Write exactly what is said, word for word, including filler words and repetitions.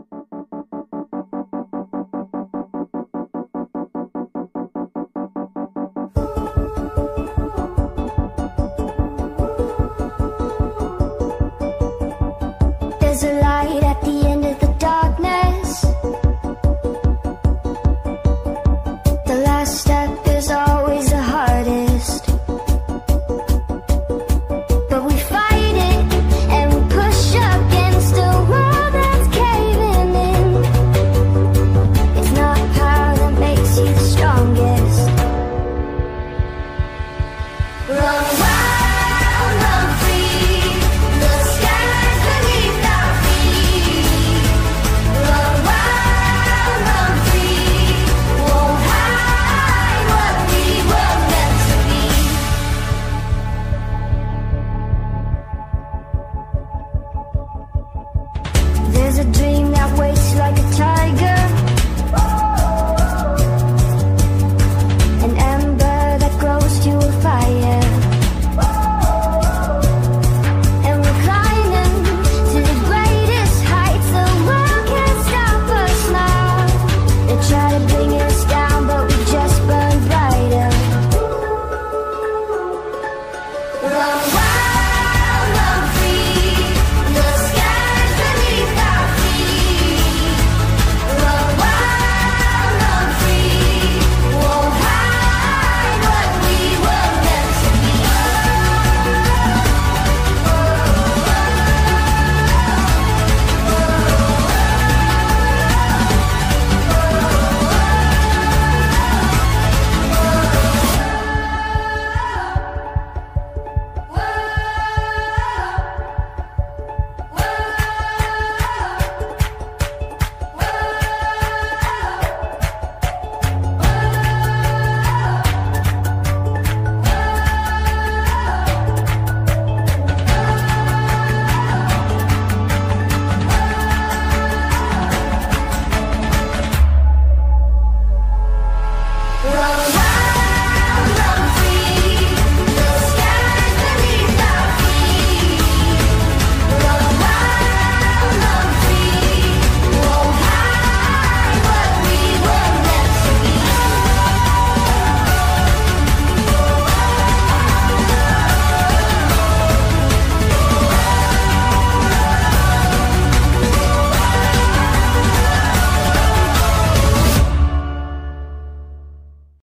There's a light at the end of the darkness. The last step is always the hardest, but we fight it and we push against a world that's caving in. It's not power that makes you the strongest. Run wild, run free. The sky's beneath our feet. Run wild, run free. Won't hide what we were meant to be. There's a dream that waits like a tiger, an ember that grows to a fire, and we're climbing to the greatest heights. The world can't stop us now. They try to bring us down, but we just burn brighter. Run